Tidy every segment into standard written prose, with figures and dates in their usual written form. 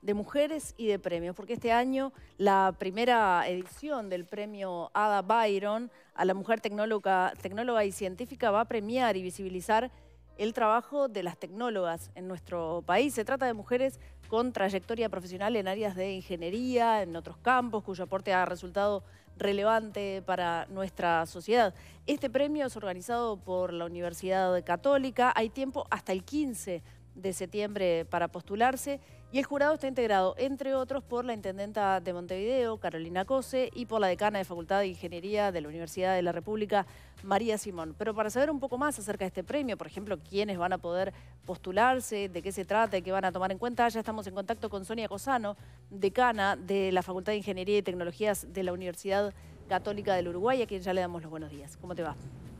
de mujeres y de premios, porque este año la primera edición del premio Ada Byron a la mujer tecnóloga y científica va a premiar y visibilizar el trabajo de las tecnólogas en nuestro país. Se trata de mujeres con trayectoria profesional en áreas de ingeniería, en otros campos, cuyo aporte ha resultado relevante para nuestra sociedad. Este premio es organizado por la Universidad Católica. Hay tiempo hasta el 15 de septiembre para postularse y el jurado está integrado, entre otros, por la intendenta de Montevideo, Carolina Cose, y por la decana de Facultad de Ingeniería de la Universidad de la República, María Simón. Pero para saber un poco más acerca de este premio, por ejemplo, quiénes van a poder postularse, de qué se trata y qué van a tomar en cuenta, ya estamos en contacto con Sonia Cosano, decana de la Facultad de Ingeniería y Tecnologías de la Universidad Católica del Uruguay, a quien ya le damos los buenos días. ¿Cómo te va?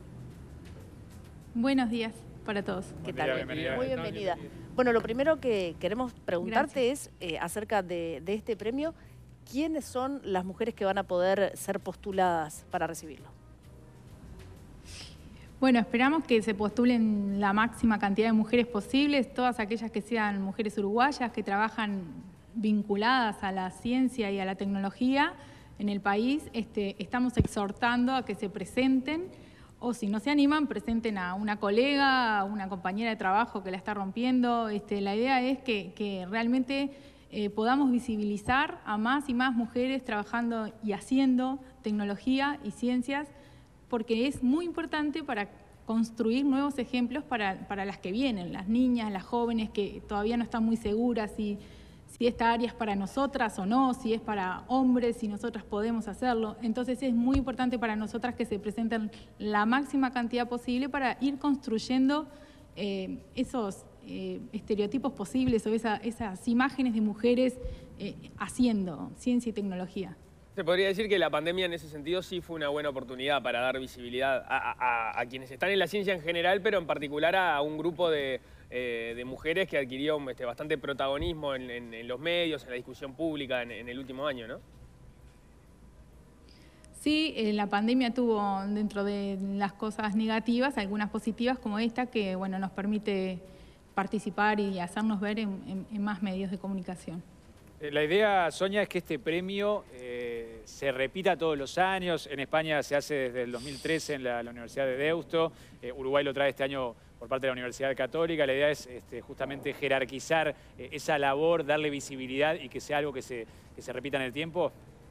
Buenos días para todos. ¿Qué tal? Bienvenida. Muy bienvenida. Bueno, lo primero que queremos preguntarte es acerca de este premio. ¿Quiénes son las mujeres que van a poder ser postuladas para recibirlo? Bueno, esperamos que se postulen la máxima cantidad de mujeres posibles, todas aquellas que sean mujeres uruguayas, que trabajan vinculadas a la ciencia y a la tecnología en el país. Estamos exhortando a que se presenten, o si no se animan, presenten a una colega, a una compañera de trabajo que la está rompiendo. La idea es que realmente podamos visibilizar a más y más mujeres trabajando y haciendo tecnología y ciencias, porque es muy importante para construir nuevos ejemplos para las que vienen, las niñas, las jóvenes que todavía no están muy seguras si esta área es para nosotras o no, si es para hombres, si nosotras podemos hacerlo. Entonces es muy importante para nosotras que se presenten la máxima cantidad posible para ir construyendo esos estereotipos posibles o esas imágenes de mujeres haciendo ciencia y tecnología. Se podría decir que la pandemia en ese sentido sí fue una buena oportunidad para dar visibilidad a quienes están en la ciencia en general, pero en particular a un grupo de mujeres que adquirió bastante protagonismo en los medios, en la discusión pública en el último año, ¿no? Sí, la pandemia tuvo dentro de las cosas negativas algunas positivas como esta que bueno, nos permite participar y hacernos ver en más medios de comunicación. La idea, Sonia, es que este premio se repita todos los años. En España se hace desde el 2013 en la Universidad de Deusto. Uruguay lo trae este año por parte de la Universidad Católica. La idea es justamente jerarquizar esa labor, darle visibilidad y que sea algo que se repita en el tiempo.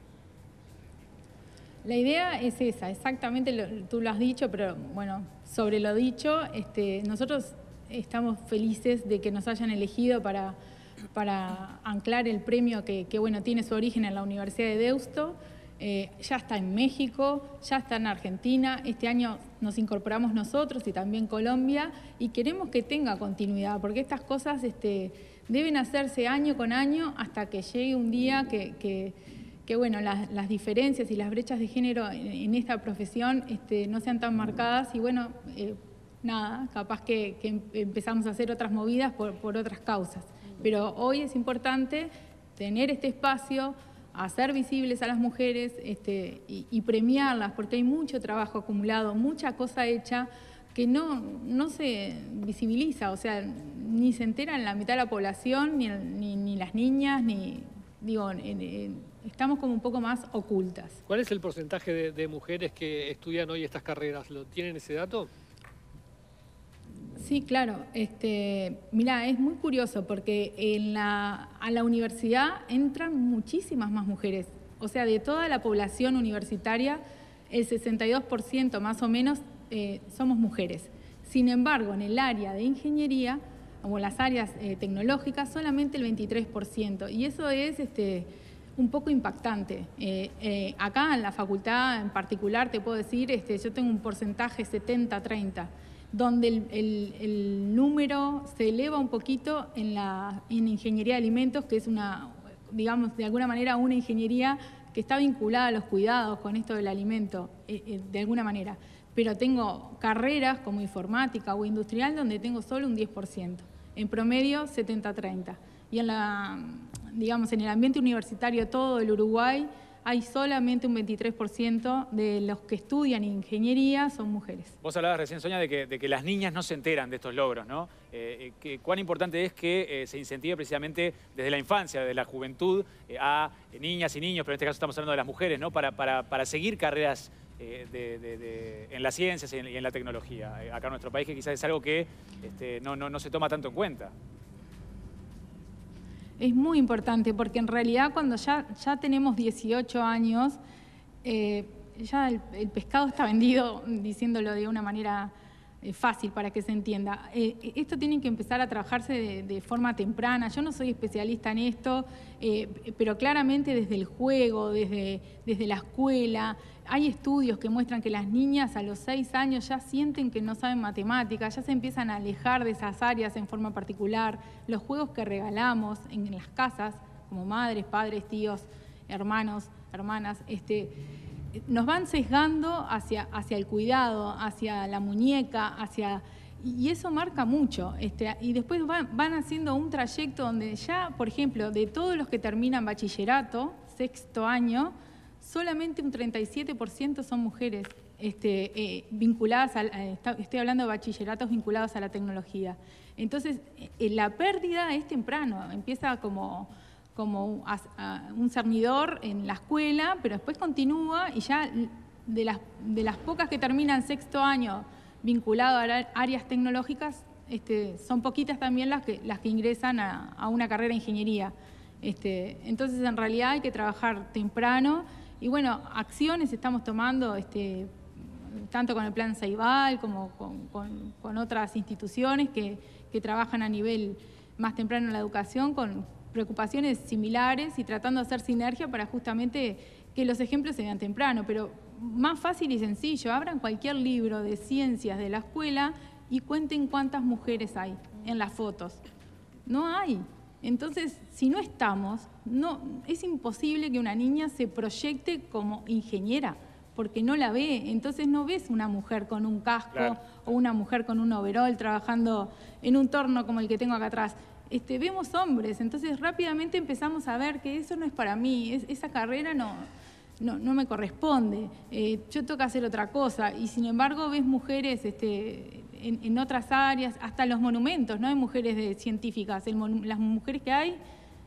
La idea es esa, exactamente, tú lo has dicho, pero bueno, sobre lo dicho, nosotros estamos felices de que nos hayan elegido para anclar el premio que bueno, tiene su origen en la Universidad de Deusto. Ya está en México, ya está en Argentina. Este año nos incorporamos nosotros y también Colombia y queremos que tenga continuidad porque estas cosas deben hacerse año con año hasta que llegue un día que bueno, las diferencias y las brechas de género en esta profesión no sean tan marcadas y bueno, nada, capaz que empezamos a hacer otras movidas por otras causas. Pero hoy es importante tener este espacio, hacer visibles a las mujeres y premiarlas, porque hay mucho trabajo acumulado, mucha cosa hecha que no se visibiliza, o sea, ni se entera en la mitad de la población, ni las niñas, estamos como un poco más ocultas. ¿Cuál es el porcentaje de mujeres que estudian hoy estas carreras? ¿Lo tienen ese dato? Sí, claro. Mirá, es muy curioso porque a la universidad entran muchísimas más mujeres. O sea, de toda la población universitaria, el 62% más o menos somos mujeres. Sin embargo, en el área de ingeniería o en las áreas tecnológicas, solamente el 23%. Y eso es un poco impactante. Acá en la facultad en particular, te puedo decir, yo tengo un porcentaje 70-30. Donde el número se eleva un poquito en ingeniería de alimentos, que es digamos, de alguna manera una ingeniería que está vinculada a los cuidados con esto del alimento, de alguna manera. Pero tengo carreras como informática o industrial donde tengo solo un 10%, en promedio 70-30. Y digamos, en el ambiente universitario todo del Uruguay hay solamente un 23% de los que estudian ingeniería son mujeres. Vos hablabas recién, Sonia, de que las niñas no se enteran de estos logros, ¿no? ¿Cuán importante es que se incentive precisamente desde la infancia, desde la juventud, a niñas y niños, pero en este caso estamos hablando de las mujeres, ¿no? Para seguir carreras en las ciencias y en la tecnología, acá en nuestro país, que quizás es algo que no se toma tanto en cuenta? Es muy importante porque en realidad cuando ya tenemos 18 años, ya el pescado está vendido, diciéndolo de una manera fácil para que se entienda. Esto tiene que empezar a trabajarse de forma temprana. Yo no soy especialista en esto, pero claramente desde el juego, desde la escuela, hay estudios que muestran que las niñas a los 6 años ya sienten que no saben matemáticas, ya se empiezan a alejar de esas áreas en forma particular. Los juegos que regalamos en las casas, como madres, padres, tíos, hermanos, hermanas, nos van sesgando hacia el cuidado, hacia la muñeca, y eso marca mucho. Y después van haciendo un trayecto donde ya, por ejemplo, de todos los que terminan bachillerato, 6º año, solamente un 37% son mujeres vinculadas estoy hablando de bachilleratos vinculados a la tecnología. Entonces, la pérdida es temprano, empieza como un cernidor en la escuela, pero después continúa y ya de las pocas que terminan 6º año vinculado a áreas tecnológicas, son poquitas también las que ingresan a una carrera de ingeniería. Entonces, en realidad hay que trabajar temprano y, bueno, acciones estamos tomando tanto con el Plan Ceibal como con otras instituciones que trabajan a nivel más temprano en la educación con preocupaciones similares y tratando de hacer sinergia para justamente que los ejemplos se vean temprano, pero más fácil y sencillo, abran cualquier libro de ciencias de la escuela y cuenten cuántas mujeres hay en las fotos. No hay. Entonces, si no estamos, es imposible que una niña se proyecte como ingeniera, porque no la ve. Entonces no ves una mujer con un casco, claro, o una mujer con un overol trabajando en un torno como el que tengo acá atrás. Vemos hombres, entonces rápidamente empezamos a ver que eso no es para mí, esa carrera no me corresponde, yo tengo que hacer otra cosa. Y sin embargo ves mujeres en otras áreas, hasta los monumentos, no hay mujeres científicas, las mujeres que hay,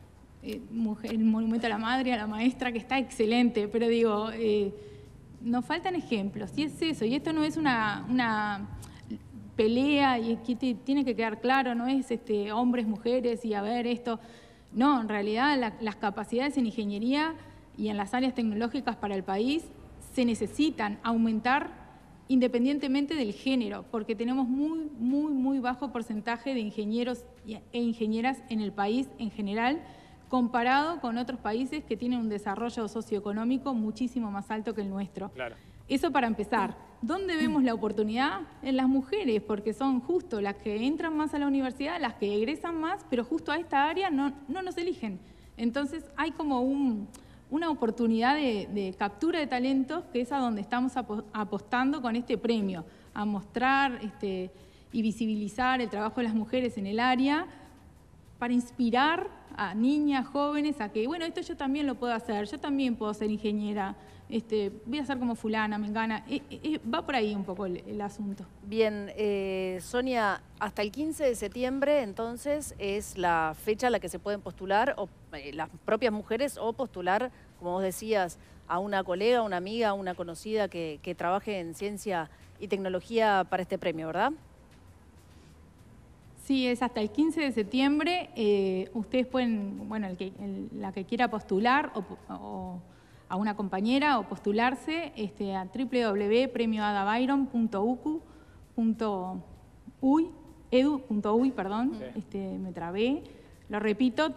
el monumento a la madre, a la maestra, que está excelente, pero digo, nos faltan ejemplos, y es eso, y esto no es una pelea, y que tiene que quedar claro, no es hombres, mujeres y a ver esto. No, en realidad las capacidades en ingeniería y en las áreas tecnológicas para el país se necesitan aumentar independientemente del género, porque tenemos muy bajo porcentaje de ingenieros e ingenieras en el país en general, comparado con otros países que tienen un desarrollo socioeconómico muchísimo más alto que el nuestro. Claro. Eso para empezar. ¿Dónde vemos la oportunidad? En las mujeres, porque son justo las que entran más a la universidad, las que egresan más, pero justo a esta área no nos eligen. Entonces hay como una oportunidad de captura de talentos, que es a donde estamos apostando con este premio, a mostrar y visibilizar el trabajo de las mujeres en el área, para inspirar a niñas, jóvenes, a que, bueno, esto yo también lo puedo hacer, yo también puedo ser ingeniera, voy a ser como fulana, mengana. Va por ahí un poco el asunto. Bien, Sonia, hasta el 15 de septiembre, entonces, es la fecha a la que se pueden postular las propias mujeres o postular, como vos decías, a una colega, una amiga, una conocida que trabaje en ciencia y tecnología para este premio, ¿verdad? Sí, es hasta el 15 de septiembre. Ustedes pueden, bueno, la que quiera postular o a una compañera o postularse a www.premioadabyron.edu.uy, perdón, sí. Me trabé. Lo repito,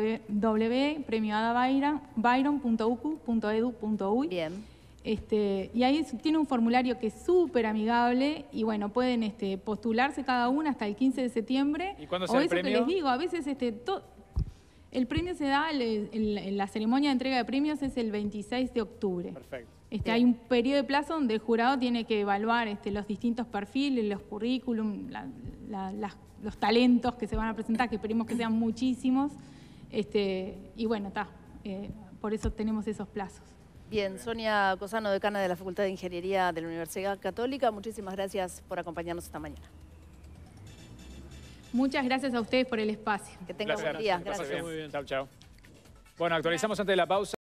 www.premioadabyron.edu.uy. Bien. Y ahí tiene un formulario que es súper amigable y bueno, pueden postularse cada una hasta el 15 de septiembre. ¿Y cuándo será el premio? Que les digo, a veces el premio se da, la ceremonia de entrega de premios es el 26 de octubre. Perfecto. Hay un periodo de plazo donde el jurado tiene que evaluar los distintos perfiles, los currículum, los talentos que se van a presentar, que esperemos que sean muchísimos. Y bueno, por eso tenemos esos plazos. Bien, Sonia Cosano, decana de la Facultad de Ingeniería de la Universidad Católica, muchísimas gracias por acompañarnos esta mañana. Muchas gracias a ustedes por el espacio. Que tenga buen Gracias. día. Que pase Gracias. bien. Muy bien. Chau, chau. Bueno, actualizamos antes de la pausa.